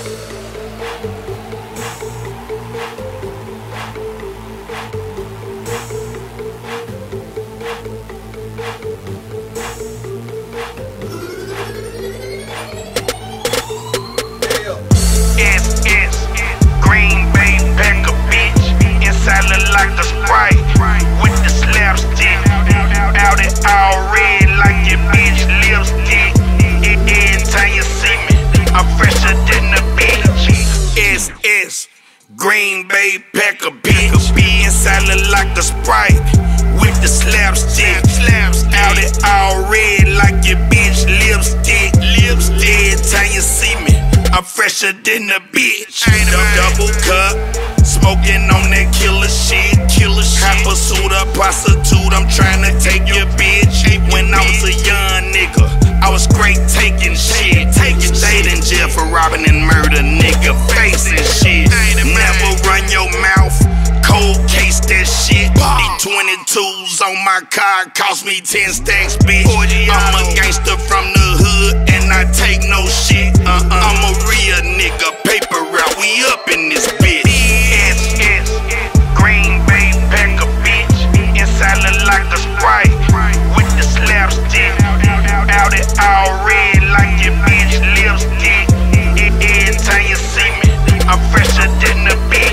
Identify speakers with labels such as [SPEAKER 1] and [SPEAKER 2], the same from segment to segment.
[SPEAKER 1] Green Bay pack a bitch. Inside look like a Sprite with the slapstick. Out it all red like your bitch lipstick. Every time you see me, I'm fresher than the bitch. SS Green Bay pack a bitch. Inside look like a Sprite with the slapstick. Out it all red like your bitch lipstick. Every time you see me, I'm fresher than a bitch. Double cup, smoking on that killer shit. High pursuit of prostitute, I'm trying to take your bitch. When I was a young nigga, I was great taking shit. Stayed in jail for robbing and murder, nigga, facing shit. Never run your mouth, cold case that shit. These 22s on my car cost me 10 stacks, bitch. I'm a gangster from the hood and I take no shit. I'm a real nigga, paper route, we up in this bitch. SS Green Bay pack a bitch. Inside look like a Sprite with the slapstick. Out it all red like your bitch lipstick. Every time you see me, I'm fresher than the bitch.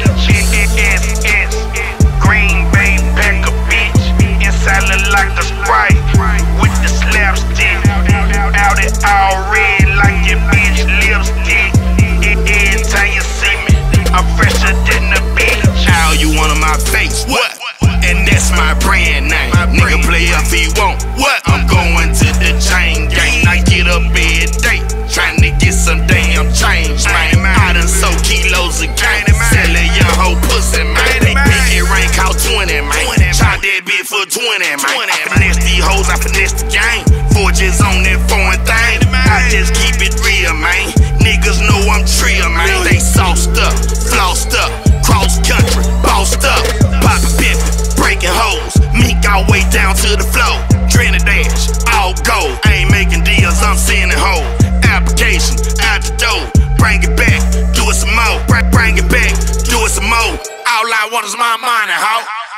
[SPEAKER 1] SS Green Bay pack a bitch. Inside look like a Sprite with the slapstick. Out it all red like your bitch lipstick. Every time you see me, I'm fresher than the bitch. How you want on my face? What? And that's my brand name. Nigga play if he want. What? I'm going to the chain gang. I get up every day, trying to get some damn change, man. I done sold kilos of cane. Sell a young hoe pussy, man. Pinky ring called 20, man. Shot that bitch for 20, man. I finesse these hoes, I finesse the game. Forges on that foreign thing. I just keep it real, man. Niggas know I'm trill, man. They sauced up, flossed up, cross country, bossed up, poppin' pimpin', breaking hoes, mink all way down to the floor. Trinidad, all gold. I ain't making deals, I'm sending hoes. Application out the door, bring it back, do it some more. Bring it back, do it some more. All I want is my money, ho.